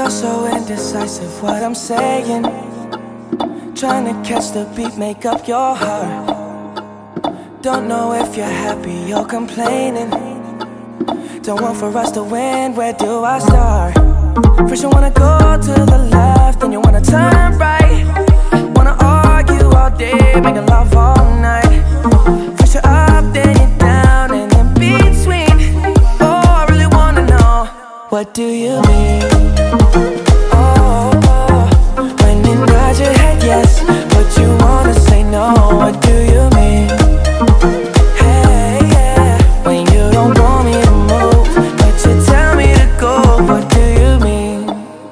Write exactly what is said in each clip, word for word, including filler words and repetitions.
You're so indecisive, what I'm saying. Trying to catch the beat, make up your heart. Don't know if you're happy or complaining. Don't want for us to win, where do I start? First you wanna go to the left, then you wanna turn right. Wanna argue all day, making love all night. First you're up, then you're down, and in between. Oh, I really wanna know, what do you mean? Oh, oh, when you nod your head yes, but you wanna say no, what do you mean? Hey, yeah, when you don't want me to move, but you tell me to go, what do you mean?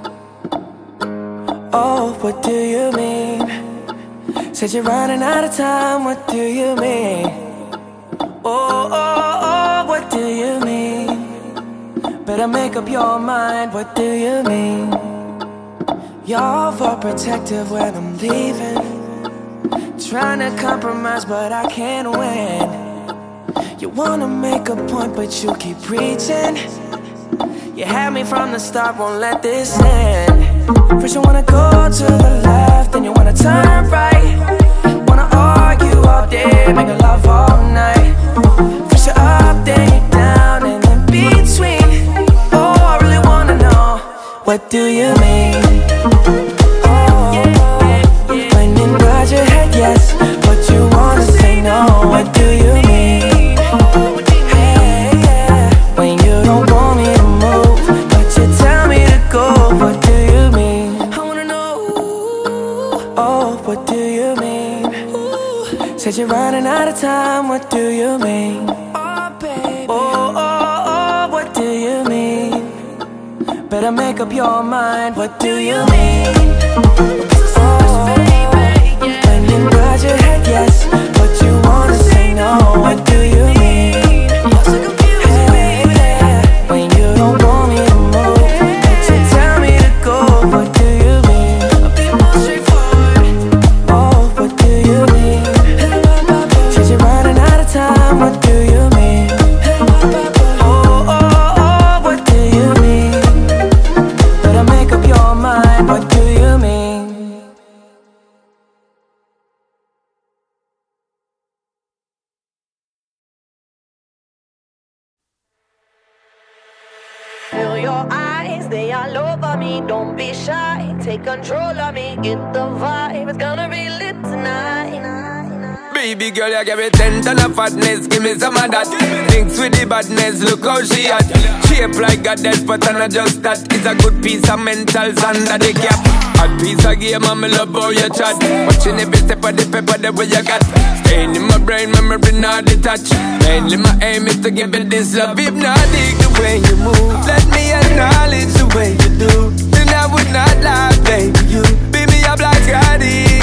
Oh, what do you mean? Said you're running out of time, what do you mean? Oh, oh, oh, what do you mean? Better make up your mind, what do you mean? You're overprotective when I'm leaving. Trying to compromise but I can't win. You wanna make a point but you keep preaching. You had me from the start, won't let this end. First you wanna go to the left, then you wanna turn right. Wanna argue all day, make love all night. First you're up, then you're down, and in between. Oh, I really wanna know, what do you mean? Oh, when you nod your head yes, but you wanna say no, what do you mean? Hey, yeah, when you don't want me to move, but you tell me to go, what do you mean? I wanna know, oh, what do you mean? Said you're running out of time, what do you mean? Oh, baby, oh, oh, oh, what do you mean? Better make up your mind, what do you mean? Oh, when you nod your head yes, but you wanna say no, what do you mean? Hey, yeah, when you don't want me to move, but you tell me to go, what do you mean? I'll be more straightforward. Oh, what do you mean? Said you're running out of time, what do you mean? Oh, oh, oh, what do you mean? Better make up your mind, what do you mean? Feel your eyes, they all over me. Don't be shy, take control of me. Get the vibe, it's gonna be lit tonight. Baby girl, you give me ten ton of fatness, give me some of that. Thinks with the badness, look how she at. Shape like goddess, but I'm not just that. It's a good piece of mentals under the cap. Hot piece of game, and me love how you chat. Watching every step of the pepper, the way you got. Staying in my brain, memory not detached. Mainly my aim is to give it this love. Hypnotic the way you move, let me acknowledge the way you do. Then I would not lie, baby, you beat me up like Katy.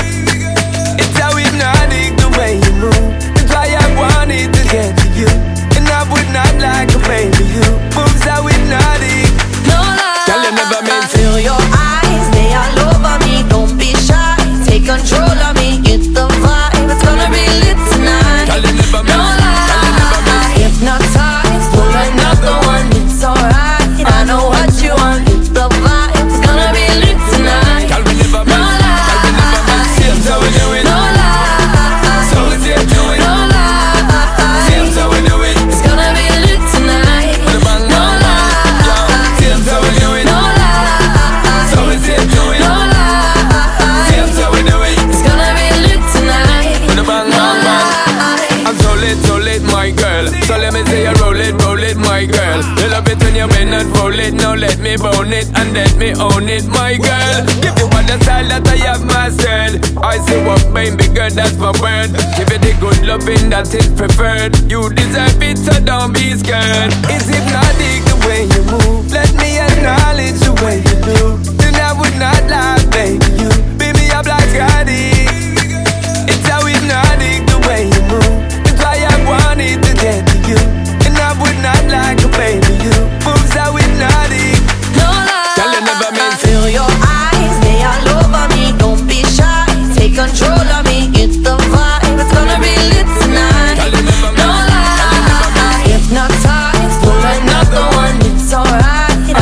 It's how hypnotic the way you move. That's why I wanted to get to you. And I would not like a baby, you moves how hypnotic. No lie, girl, you never meant to. Feel your eyes, they all over me. Don't be shy, take control of me. Get the vibe, it's gonna be lit tonight. Girl, you never meant. No lie, hypnotized, pull another one. It's alright, I know what you want. Get the vibe, it's gonna be lit tonight. Girl, we never meant. No lie, girl, we never meant. Seems how we do it. no lie, So we see it do it. no lie. Seems how we do it. It's gonna be lit tonight. With a bang, No bang, bang. lie, Seems how we do it. no lie. So we see it do it. No lie, Seems how we do it. it's gonna be lit tonight. With a bang, No bang, bang. lie. I'm so lit, so lit, my girl. So let me say you roll it, roll it, my girl. You love it when you bend and roll it. Now let me bone it and let me own it, my girl. Give you all the style that I have mastered. I say what, baby girl, that's my word. Give it the good loving that is preferred. You deserve it, so don't be scared. It's hypnotic the way you move. Let me acknowledge the way you do. Then I would not lie, baby, you beat me up like Katy. It's how hypnotic the way you move. That's why I wanted to get to you. And I would not like a baby, you moves how hypnotic. No lie, girl, you never meant to. Feel your eyes, they all over me. Don't be shy, take control of me. Get the vibe, it's gonna be lit tonight. Girl, you never meant. No lie, hypnotized, pull another one. It's alright,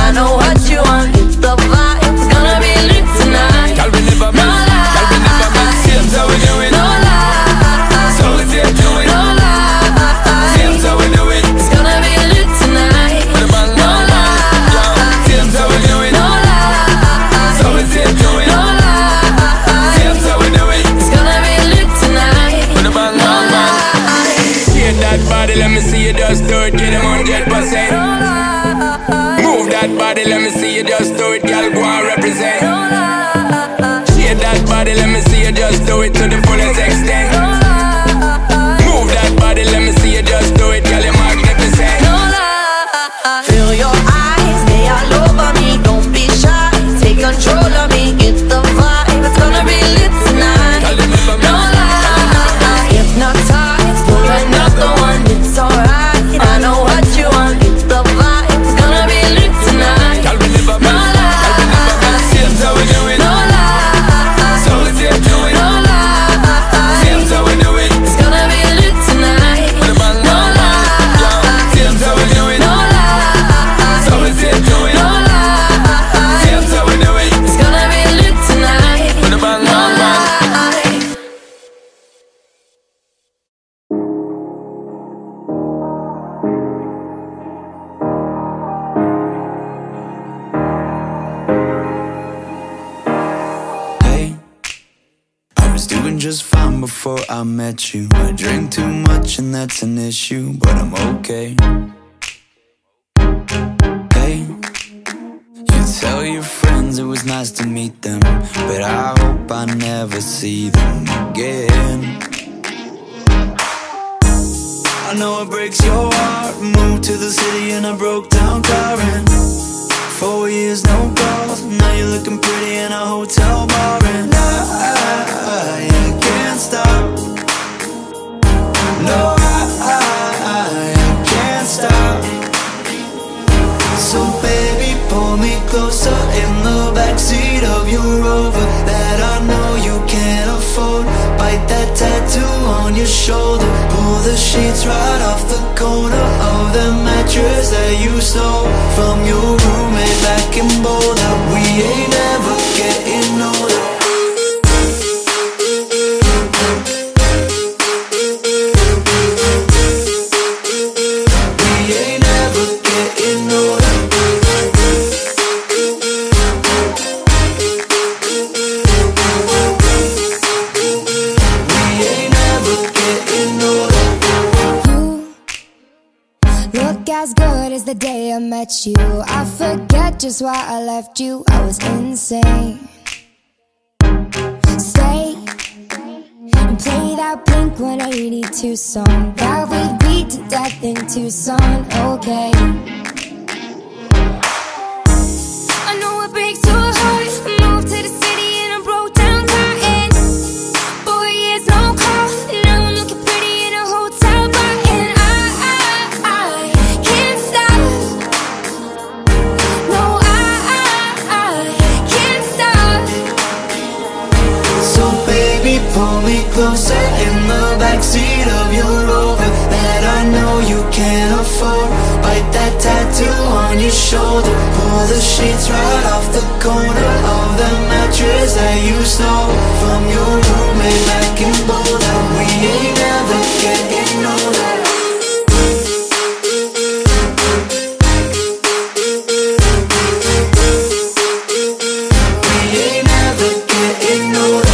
body, let me see you just do it, girl, go and represent. No lie. Shake that body, let me see you just do it to the fullest extent. No lie. Move that body, let me see you just do it, girl, you're magnificent. No lie. Feel your eyes, they all over me. Don't be shy, take control of me. Get the vibe, it's gonna be lit tonight. No lie. Hypnotized, pull another one, it's alright. I know what you want, get the vibe, it's gonna be lit tonight. No lie. Seems how we do it. No lie. So we say do it. No lie. Seems how we do it. It's gonna be lit tonight. With a bang, No bang, bang. lie. Seems how we do it. No lie. So we say do it. No lie. Seems how we do it. It's gonna be lit tonight. With a bang, No bang, bang. lie. Hey, I was doing just fine before I met you. I drink too much and that's an issue, but I'm okay. Hey, you tell your friends it was nice to meet them, but I hope I never see them again. I know it breaks your heart. Moved to the city in a broke down car and four years no calls. Now you're looking pretty in a hotel bar and I, I can't stop. No, I, I, I can't stop. So baby, pull me closer in the backseat of your Rover that I know you can't afford. Bite that tattoo on your shoulder. Pull the sheets right off the corner of the mattress that you stole from your roommate back in Boulder. We ain't ever getting older. We ain't ever getting older. We ain't ever getting older. You look as good as the day I met you. I forget just why I left you. I was insane. Stay and play that Blink one eighty-two song that we beat to death in Tucson. Okay, I know it breaks your heart. Moved to the city and I broke down crying. Four years no call. Now I'm looking pretty in a hotel bar and I, I, I can't stop. No, I, I, I can't stop. So baby, pull me closer in the backseat of your Rover that I know you can't afford. Bite that tattoo on your shoulder. Pull the sheets right off the corner of the mattress that you stole from your roommate back in Boulder. We ain't ever getting older. We ain't ever getting older.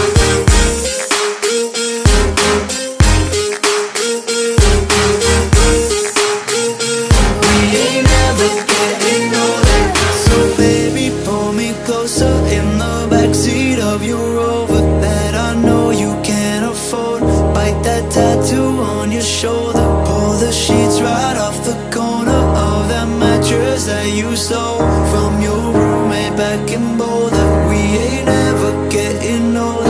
We ain't ever getting older. So baby, pull me closer in the backseat of your Rover that I know you can't afford. Bite that tattoo on your shoulder. Pull the sheets right off the corner of that mattress that you stole from your roommate back in Boulder. We ain't ever getting older.